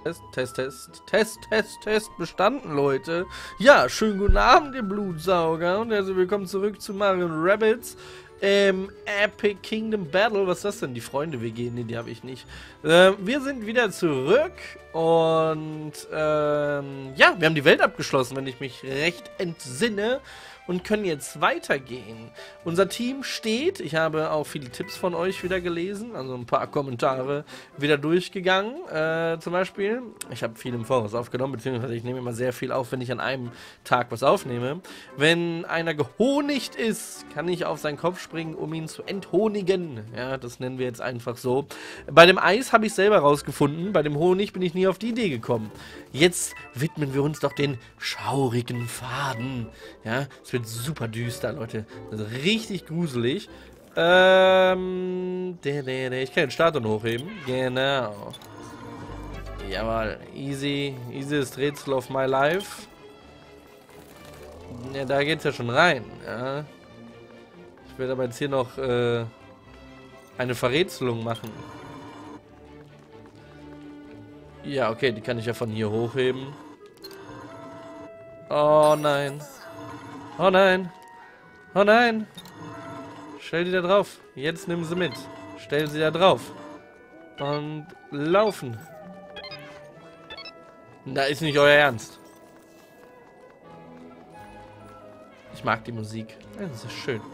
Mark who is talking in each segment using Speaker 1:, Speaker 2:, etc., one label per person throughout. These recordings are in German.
Speaker 1: Test, bestanden, Leute. Ja, schönen guten Abend, ihr Blutsauger. Und herzlich willkommen zurück zu Mario & Rabbids Epic Kingdom Battle. Was ist das denn? Die Freunde-WG? Nee, die habe ich nicht. Wir sind wieder zurück. Und, ja, wir haben die Welt abgeschlossen, wenn ich mich recht entsinne. Und können jetzt weitergehen. Unser Team steht. Ich habe auch viele Tipps von euch wieder gelesen. Also ein paar Kommentare wieder durchgegangen. Zum Beispiel, ich habe viel im Voraus aufgenommen, beziehungsweise ich nehme immer sehr viel auf, wenn ich an einem Tag was aufnehme. Wenn einer gehonigt ist, kann ich auf seinen Kopf springen, um ihn zu enthonigen. Ja, das nennen wir jetzt einfach so. Bei dem Eis habe ich selber rausgefunden. Bei dem Honig bin ich nie auf die Idee gekommen. Jetzt widmen wir uns doch den schaurigen Faden. Ja, es wird super düster, Leute. Also richtig gruselig. Ich kann den Starter hochheben. Genau. Jawohl. Easy. Easiest Rätsel of my life. Ja, da geht's ja schon rein. Ja. Ich werde aber jetzt hier noch eine Verrätselung machen. Ja, okay, die kann ich ja von hier hochheben. Oh nein. Oh nein. Oh nein. Stell die da drauf. Jetzt nimm sie mit. Stell sie da drauf. Und laufen. Da ist nicht euer Ernst. Ich mag die Musik. Das ist schön.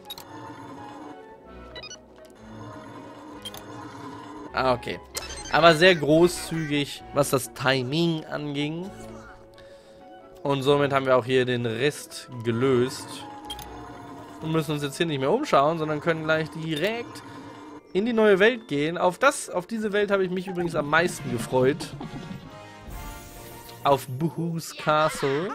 Speaker 1: Ah, okay. Aber sehr großzügig, was das Timing anging. Und somit haben wir auch hier den Rest gelöst. Und müssen uns jetzt hier nicht mehr umschauen, sondern können gleich direkt in die neue Welt gehen. Auf diese Welt habe ich mich übrigens am meisten gefreut. Auf Boo's Castle.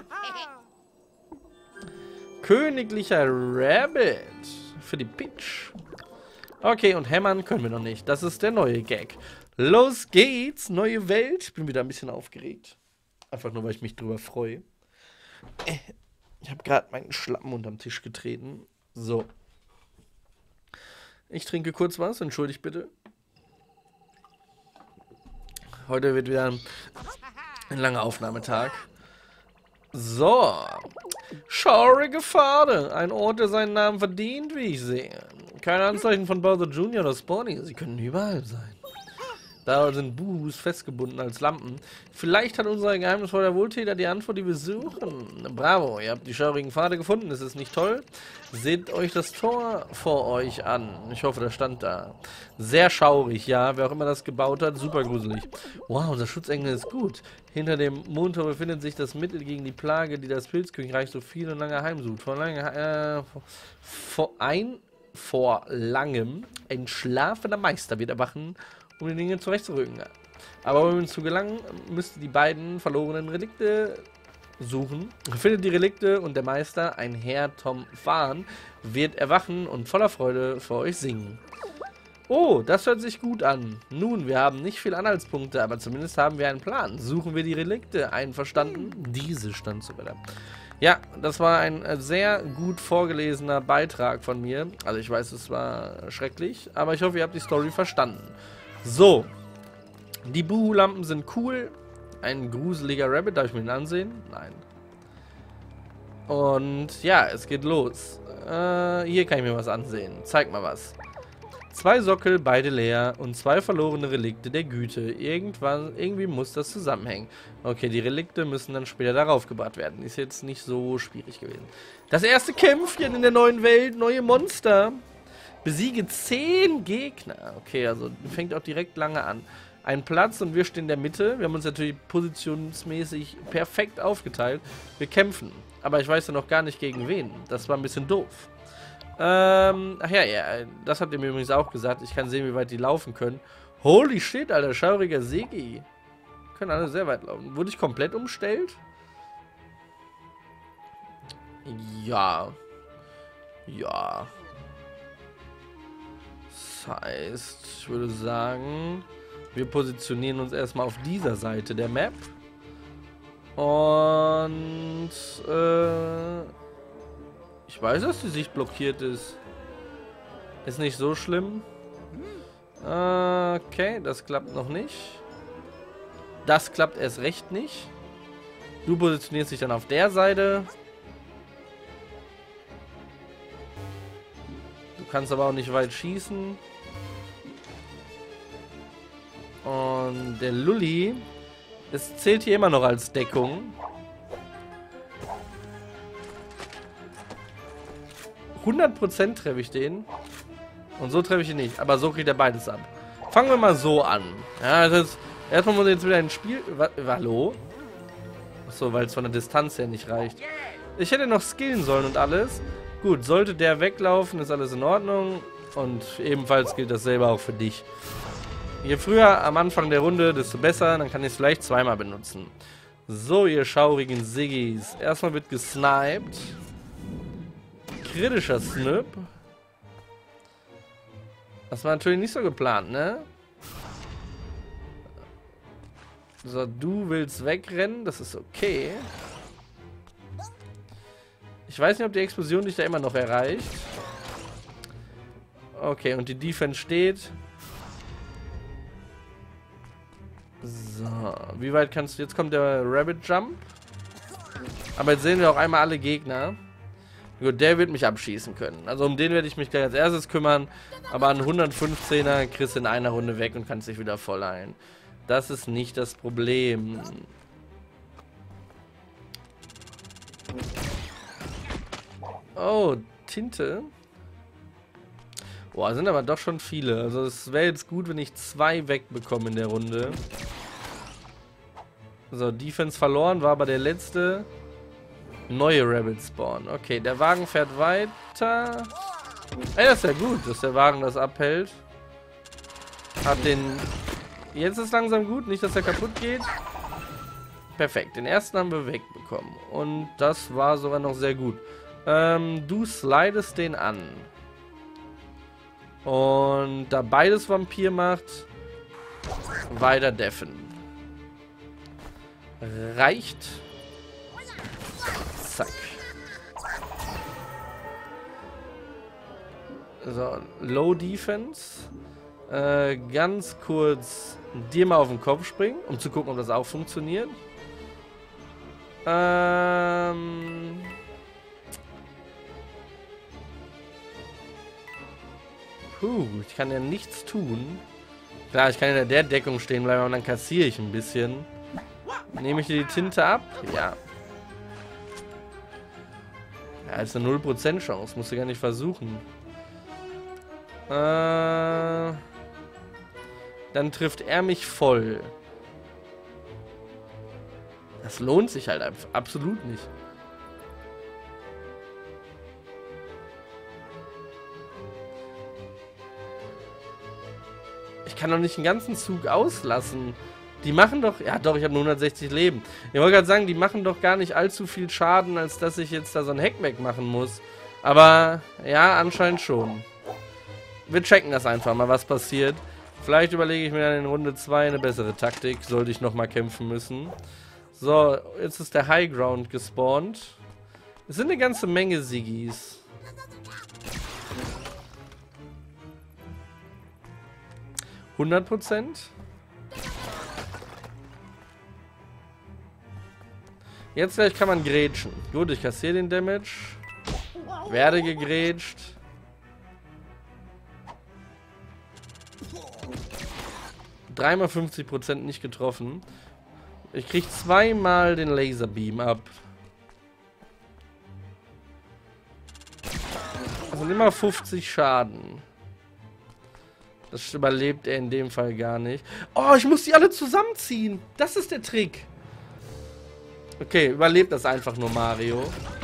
Speaker 1: Königlicher Rabbit. Für die Peach. Okay, und hämmern können wir noch nicht. Das ist der neue Gag. Los geht's, neue Welt. Ich bin wieder ein bisschen aufgeregt. Einfach nur, weil ich mich drüber freue. Ich habe gerade meinen Schlappen unterm Tisch getreten. So. Ich trinke kurz was, entschuldigt bitte. Heute wird wieder ein langer Aufnahmetag. So. Schaurige Pfade. Ein Ort, der seinen Namen verdient, wie ich sehe. Keine Anzeichen von Bowser Jr. oder Spawny. Sie können überall sein. Da sind Buhus festgebunden als Lampen. Vielleicht hat unser geheimnisvoller Wohltäter die Antwort, die wir suchen. Bravo, ihr habt die schaurigen Pfade gefunden. Ist es nicht toll? Seht euch das Tor vor euch an. Ich hoffe, das stand da. Sehr schaurig, ja. Wer auch immer das gebaut hat, super gruselig. Wow, unser Schutzengel ist gut. Hinter dem Mondtor befindet sich das Mittel gegen die Plage, die das Pilzkönigreich so viel und lange heimsucht. Vor langem entschlafener Meister wird erwachen, um die Dinge zurechtzurücken. Aber um zu gelangen, müsst ihr die beiden verlorenen Relikte suchen. Findet die Relikte und der Meister, ein Herr Tom Fahn, wird erwachen und voller Freude vor euch singen. Oh, das hört sich gut an. Nun, wir haben nicht viel Anhaltspunkte, aber zumindest haben wir einen Plan. Suchen wir die Relikte. Einverstanden? Diese stand sogar da. Ja, das war ein sehr gut vorgelesener Beitrag von mir. Also ich weiß, es war schrecklich, aber ich hoffe, ihr habt die Story verstanden. So, die Buhu-Lampen sind cool. Ein gruseliger Rabbit, darf ich mir den ansehen? Nein. Und ja, es geht los. Hier kann ich mir was ansehen. Zeig mal was. 2 Sockel, beide leer und 2 verlorene Relikte der Güte. Irgendwie muss das zusammenhängen. Okay, die Relikte müssen dann später darauf gebracht werden. Ist jetzt nicht so schwierig gewesen. Das erste Kämpfchen in der neuen Welt, neue Monster. Besiege 10 Gegner. Okay, also fängt auch direkt lange an. Ein Platz und wir stehen in der Mitte. Wir haben uns natürlich positionsmäßig perfekt aufgeteilt. Wir kämpfen. Aber ich weiß ja noch gar nicht gegen wen. Das war ein bisschen doof. Ach ja, das habt ihr mir übrigens auch gesagt. Ich kann sehen, wie weit die laufen können. Holy shit, Alter, schauriger Segi. Können alle sehr weit laufen. Wurde ich komplett umstellt? Ja. Ja. Das heißt, ich würde sagen, wir positionieren uns erstmal auf dieser Seite der Map. Und, ich weiß, dass die Sicht blockiert ist. Ist nicht so schlimm. Okay, das klappt noch nicht. Das klappt erst recht nicht. Du positionierst dich dann auf der Seite. Du kannst aber auch nicht weit schießen. Und der Lulli, es zählt hier immer noch als Deckung. 100% treffe ich den. Und so treffe ich ihn nicht. Aber so kriegt er beides ab. Fangen wir mal so an. Ja, das ist, erstmal muss ich jetzt wieder ein Spiel... Hallo? Achso, weil es von der Distanz her nicht reicht. Ich hätte noch skillen sollen und alles. Gut, sollte der weglaufen, ist alles in Ordnung. Und ebenfalls gilt dasselbe auch für dich. Je früher am Anfang der Runde, desto besser. Dann kann ich es vielleicht zweimal benutzen. So, ihr schaurigen Siggis. Erstmal wird gesniped. Kritischer Snip. Das war natürlich nicht so geplant, ne? So, du willst wegrennen. Das ist okay. Ich weiß nicht, ob die Explosion dich da immer noch erreicht. Okay, und die Defense steht. So, wie weit kannst du... Jetzt kommt der Rabbit Jump. Aber jetzt sehen wir auch einmal alle Gegner. Gut, der wird mich abschießen können. Also um den werde ich mich gleich als erstes kümmern. Aber an 115er kriegst du in einer Runde weg und kannst dich wieder voll heilen. Das ist nicht das Problem. Oh, Tinte. Boah, sind aber doch schon viele. Also es wäre jetzt gut, wenn ich 2 wegbekomme in der Runde. So, Defense verloren, war aber der letzte. Neue Rabbit Spawn. Okay, der Wagen fährt weiter. Ey, das ist ja gut, dass der Wagen das abhält. Hat den... Jetzt ist langsam gut, nicht, dass er kaputt geht. Perfekt, den ersten haben wir wegbekommen. Und das war sogar noch sehr gut. Du slidest den an. Und da beides Vampir macht, weiter deffen. Reicht. Zack. So, Low Defense. Ganz kurz dir mal auf den Kopf springen, um zu gucken, ob das auch funktioniert. Ich kann ja nichts tun. Klar, ich kann in der Deckung stehen bleiben, und dann kassiere ich ein bisschen. Nehme ich dir die Tinte ab? Ja. Ja, ist eine 0% Chance. Musst du gar nicht versuchen. Dann trifft er mich voll. Das lohnt sich halt absolut nicht. Ich kann doch nicht den ganzen Zug auslassen. Die machen doch... Ja doch, ich habe nur 160 Leben. Ich wollte gerade sagen, die machen doch gar nicht allzu viel Schaden, als dass ich jetzt da so ein Hackback machen muss. Aber ja, anscheinend schon. Wir checken das einfach mal, was passiert. Vielleicht überlege ich mir dann in Runde 2 eine bessere Taktik. Sollte ich nochmal kämpfen müssen. So, jetzt ist der High Ground gespawnt. Es sind eine ganze Menge Siggis. %. Jetzt gleich kann man grätschen. Gut, ich kassiere den Damage. Werde gegrätscht. Dreimal 50% nicht getroffen. Ich krieg zweimal den Laserbeam ab. Das sind immer 50 Schaden. Das überlebt er in dem Fall gar nicht. Oh, ich muss die alle zusammenziehen. Das ist der Trick. Okay, überlebt das einfach nur Mario.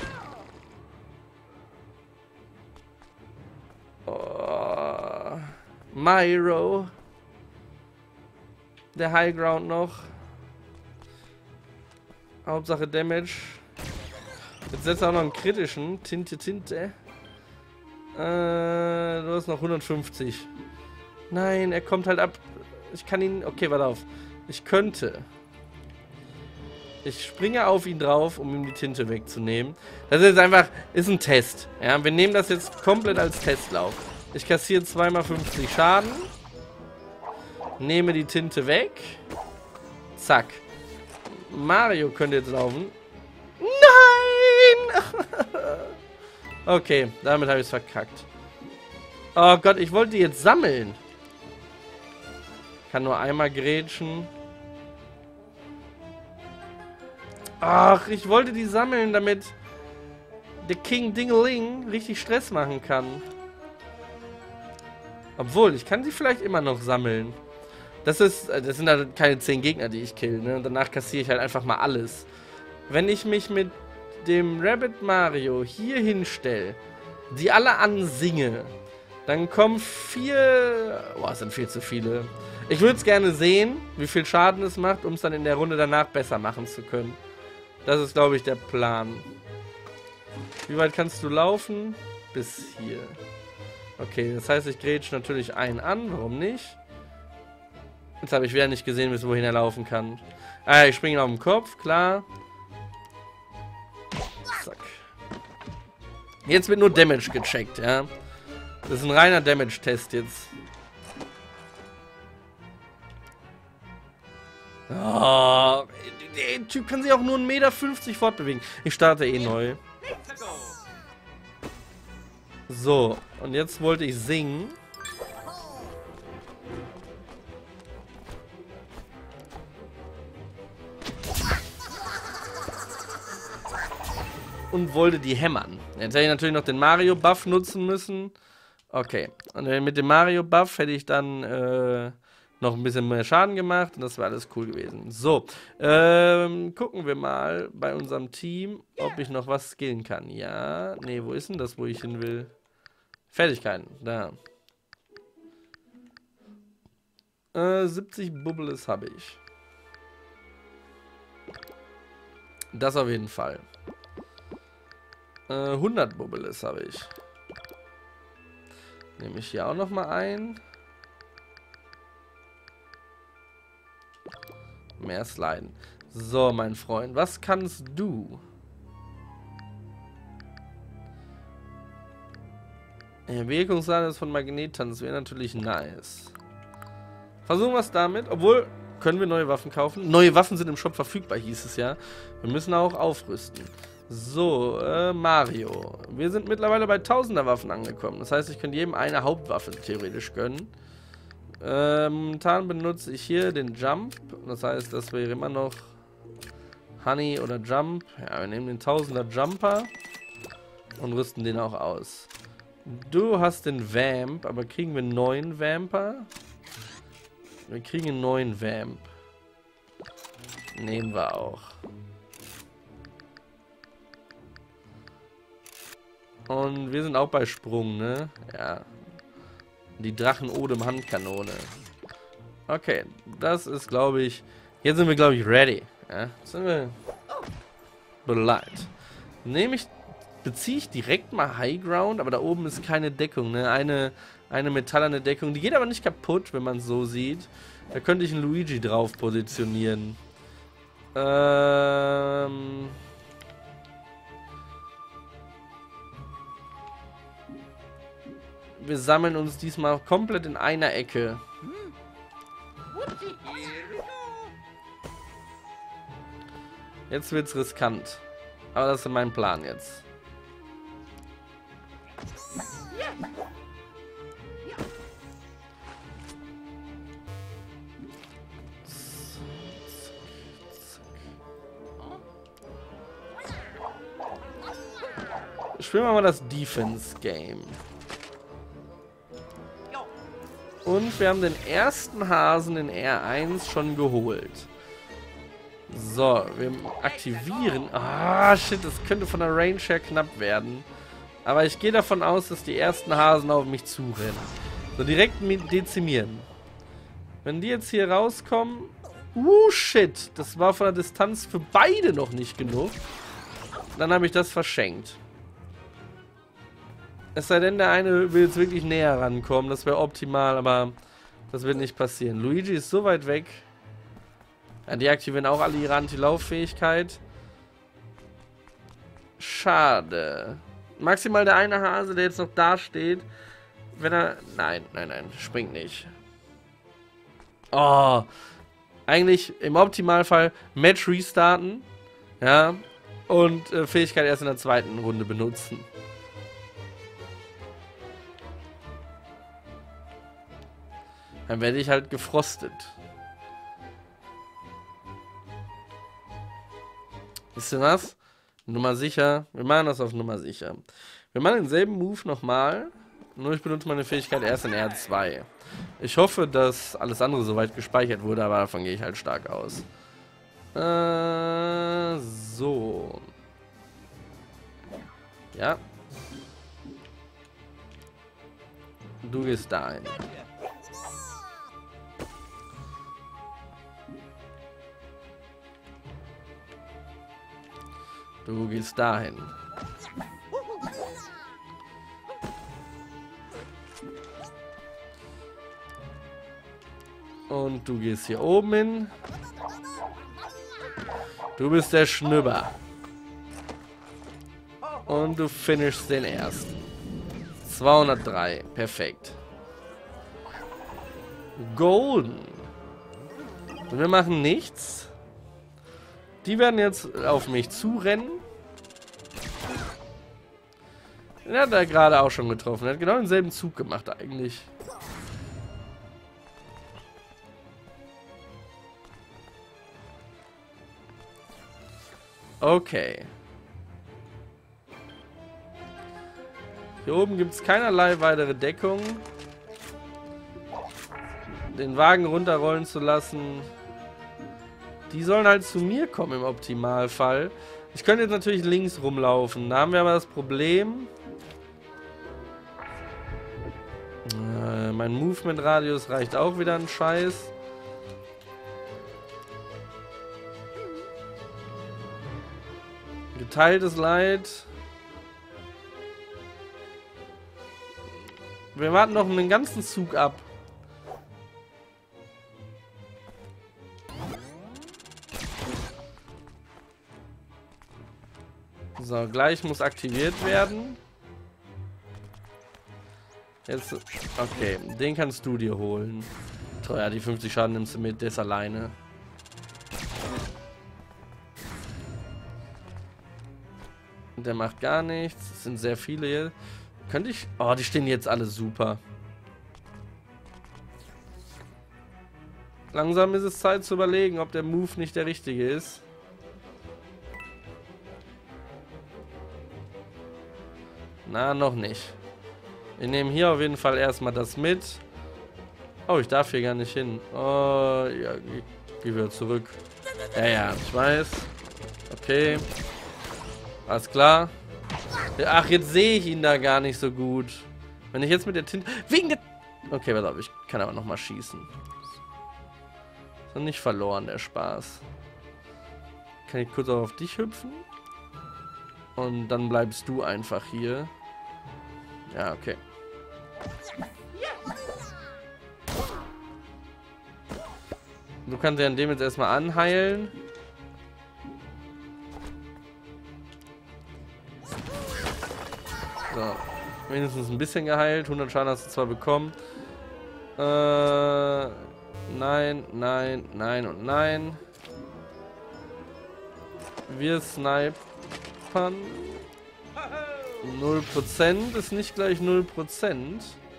Speaker 1: Oh, Myro. Der High Ground noch. Hauptsache Damage. Jetzt setzt er auch noch einen kritischen. Tinte. Du hast noch 150. Nein, er kommt halt ab. Ich kann ihn... Okay, warte auf. Ich könnte... Ich springe auf ihn drauf, um ihm die Tinte wegzunehmen. Das ist jetzt einfach... Ist ein Test. Ja, wir nehmen das jetzt komplett als Testlauf. Ich kassiere zweimal 50 Schaden. Nehme die Tinte weg. Zack. Mario könnte jetzt laufen. Nein! Okay, damit habe ich es verkackt. Oh Gott, ich wollte die jetzt sammeln. Kann nur einmal grätschen. Ach, ich wollte die sammeln, damit der King Dingeling richtig Stress machen kann. Obwohl, ich kann sie vielleicht immer noch sammeln. Das sind halt keine 10 Gegner, die ich kill, ne? Und danach kassiere ich halt einfach mal alles. Wenn ich mich mit dem Rabbit Mario hier hinstelle, die alle ansinge, dann kommen 4... Boah, es sind viel zu viele. Ich würde es gerne sehen, wie viel Schaden es macht, um es dann in der Runde danach besser machen zu können. Das ist, glaube ich, der Plan. Wie weit kannst du laufen? Bis hier. Okay, das heißt, ich grätsche natürlich einen an. Warum nicht? Jetzt habe ich wieder nicht gesehen, bis wohin er laufen kann. Ah, ich springe auf den Kopf, klar. Zack. Jetzt wird nur Damage gecheckt, ja. Das ist ein reiner Damage-Test jetzt. Oh, der Typ kann sich auch nur 1,50 Meter fortbewegen. Ich starte eh neu. So, und jetzt wollte ich singen. Und wollte die hämmern. Jetzt hätte ich natürlich noch den Mario-Buff nutzen müssen. Okay. Und mit dem Mario-Buff hätte ich dann noch ein bisschen mehr Schaden gemacht. Und das wäre alles cool gewesen. So. Gucken wir mal bei unserem Team, ob ich noch was skillen kann. Ja. Nee, wo ist denn das, wo ich hin will? Fertigkeiten. Da. 70 Bubbles habe ich. Das auf jeden Fall. 100 Bubbles habe ich. Nehme ich hier auch noch mal ein. Mehr Sliden. So, mein Freund, was kannst du? Wirkungsradius von Magnettanz wäre natürlich nice. Versuchen wir es damit. Obwohl, können wir neue Waffen kaufen? Neue Waffen sind im Shop verfügbar, hieß es ja. Wir müssen auch aufrüsten. So, Mario. Wir sind mittlerweile bei 1000er Waffen angekommen. Das heißt, ich könnte jedem eine Hauptwaffe theoretisch gönnen. Momentan benutze ich hier den Jump. Das heißt, das wäre immer noch Honey oder Jump. Ja, wir nehmen den 1000er Jumper und rüsten den auch aus. Du hast den Vamp, aber kriegen wir einen neuen Vamper? Wir kriegen einen neuen Vamp. Nehmen wir auch. Und wir sind auch bei Sprung, ne? Ja. Die Drachen-Odem-Handkanone. Okay, das ist, glaube ich... Jetzt sind wir, glaube ich, ready. Ja, jetzt sind wir bereit. Beziehe ich direkt mal High Ground, aber da oben ist keine Deckung, ne? Eine metallerne Deckung. Die geht aber nicht kaputt, wenn man es so sieht. Da könnte ich einen Luigi drauf positionieren. Wir sammeln uns diesmal komplett in einer Ecke. Jetzt wird's riskant. Aber das ist mein Plan jetzt. Spielen wir mal das Defense-Game. Und wir haben den ersten Hasen in R1 schon geholt. So, wir aktivieren. Ah, shit, das könnte von der Range her knapp werden. Aber ich gehe davon aus, dass die ersten Hasen auf mich zurennen. So, direkt dezimieren. Wenn die jetzt hier rauskommen... shit, das war von der Distanz für beide noch nicht genug. Dann habe ich das verschenkt. Es sei denn, der eine will jetzt wirklich näher rankommen. Das wäre optimal, aber das wird nicht passieren. Luigi ist so weit weg. Ja, die aktivieren auch alle ihre Anti-Lauffähigkeit. Schade. Maximal der eine Hase, der jetzt noch da steht. Wenn er... Nein, nein, nein. Springt nicht. Oh. Eigentlich im Optimalfall Match restarten. Ja. Und Fähigkeit erst in der zweiten Runde benutzen. Dann werde ich halt gefrostet. Wisst ihr was? Nummer sicher. Wir machen das auf Nummer sicher. Wir machen denselben Move nochmal. Nur ich benutze meine Fähigkeit erst in R2. Ich hoffe, dass alles andere soweit gespeichert wurde, aber davon gehe ich halt stark aus. So. Ja. Du gehst dahin. Du gehst dahin. Und du gehst hier oben hin. Du bist der Schnüpper. Und du finishst den ersten. 203. Perfekt. Golden. Und wir machen nichts. Die werden jetzt auf mich zurennen. Den hat er gerade auch schon getroffen. Er hat genau denselben Zug gemacht eigentlich. Okay. Hier oben gibt es keinerlei weitere Deckung. Den Wagen runterrollen zu lassen. Die sollen halt zu mir kommen im Optimalfall. Ich könnte jetzt natürlich links rumlaufen. Da haben wir aber das Problem. Mein Movement-Radius reicht auch wieder ein Scheiß. Geteiltes Leid. Wir warten noch einen ganzen Zug ab. So, gleich muss aktiviert werden. Jetzt, okay, den kannst du dir holen. Teuer, die 50 Schaden nimmst du mit, der ist alleine. Der macht gar nichts. Es sind sehr viele hier. Könnte ich... Oh, die stehen jetzt alle super. Langsam ist es Zeit zu überlegen, ob der Move nicht der richtige ist. Na, noch nicht. Wir nehmen hier auf jeden Fall erstmal das mit. Oh, ich darf hier gar nicht hin. Oh, ja, geh wieder zurück. Ja, ja, ich weiß. Okay. Alles klar. Ach, jetzt sehe ich ihn da gar nicht so gut. Wenn ich jetzt mit der Tinte... Wegen der... Okay, pass auf, ich kann aber nochmal schießen. Ist noch nicht verloren, der Spaß. Kann ich kurz auch auf dich hüpfen? Und dann bleibst du einfach hier. Ja, okay. Du kannst ja an dem jetzt erstmal anheilen. So, wenigstens ein bisschen geheilt. 100 Schaden hast du zwar bekommen. Nein, nein, nein und nein. Wir snipern. 0% ist nicht gleich 0%.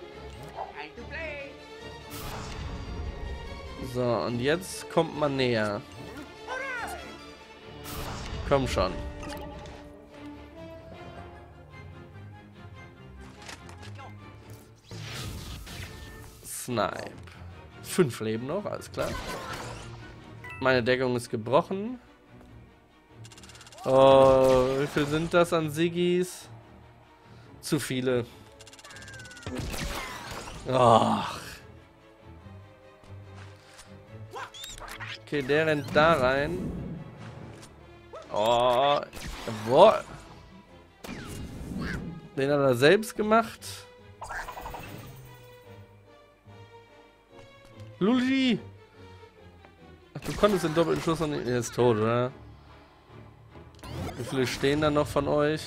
Speaker 1: So, und jetzt kommt man näher. Komm schon. Snipe. 5 Leben noch, alles klar. Meine Deckung ist gebrochen. Oh, wie viel sind das an Siggis? Zu viele. Ach. Okay, der rennt da rein. Oh. Boah. Den hat er selbst gemacht. Luli! Ach, du konntest den doppelten Schuss noch nicht. Er ist tot, oder? Wie viele stehen da noch von euch?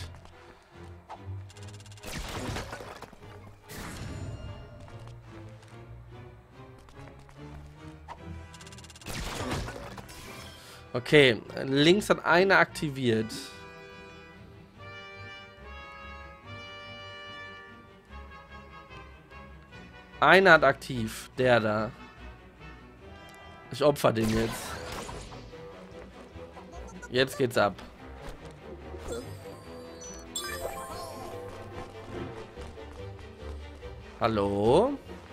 Speaker 1: Okay, links hat einer aktiviert. Einer hat aktiv. Der da. Ich opfer den jetzt. Jetzt geht's ab. Hallo?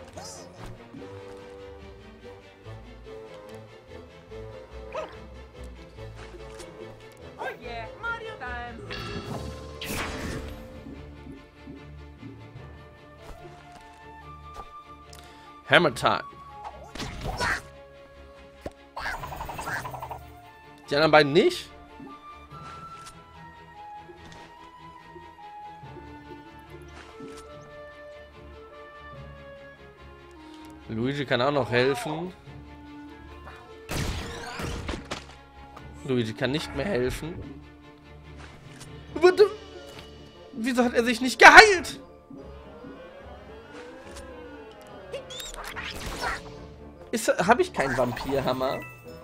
Speaker 2: Oh yeah, Mario time!
Speaker 1: Hammer Time. Die anderen beiden nicht? Luigi kann auch noch helfen. Luigi kann nicht mehr helfen. Wieso hat er sich nicht geheilt? Habe ich keinen Vampirhammer?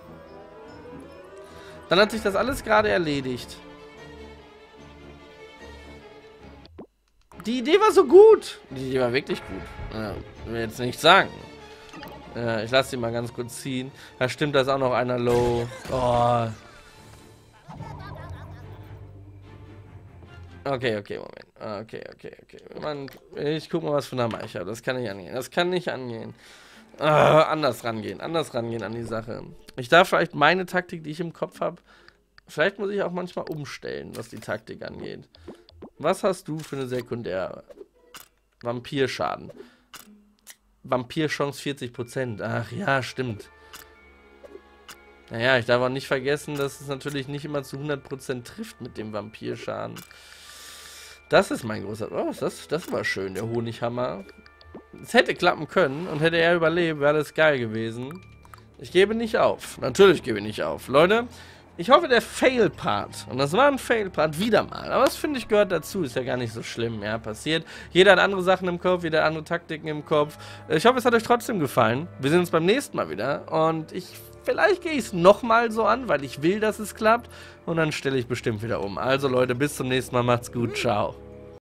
Speaker 1: Dann hat sich das alles gerade erledigt. Die Idee war so gut. Die Idee war wirklich gut. Ja, will jetzt nicht sagen. Ich lasse sie mal ganz kurz ziehen. Da stimmt, da ist auch noch einer low. Oh. Okay, Moment. Okay. Ich guck mal, was für eine Hammer ich habe. Das kann nicht angehen. Das kann nicht angehen. Anders rangehen an die Sache. Ich darf vielleicht meine Taktik, die ich im Kopf habe, vielleicht muss ich auch manchmal umstellen, was die Taktik angeht. Was hast du für eine Sekundär? Vampirschaden. Vampirchance 40%. Ach ja, stimmt. Naja, ich darf auch nicht vergessen, dass es natürlich nicht immer zu 100% trifft mit dem Vampirschaden. Das ist mein großer... Oh, das war schön, der Honighammer. Es hätte klappen können und hätte er überlebt, wäre das geil gewesen. Ich gebe nicht auf. Natürlich gebe ich nicht auf. Leute, ich hoffe, der Fail-Part, und das war ein Fail-Part, wieder mal, aber das finde ich gehört dazu, ist ja gar nicht so schlimm, ja, passiert. Jeder hat andere Sachen im Kopf, jeder hat andere Taktiken im Kopf. Ich hoffe, es hat euch trotzdem gefallen. Wir sehen uns beim nächsten Mal wieder und vielleicht gehe ich es nochmal so an, weil ich will, dass es klappt und dann stelle ich bestimmt wieder um. Also Leute, bis zum nächsten Mal, macht's gut, ciao.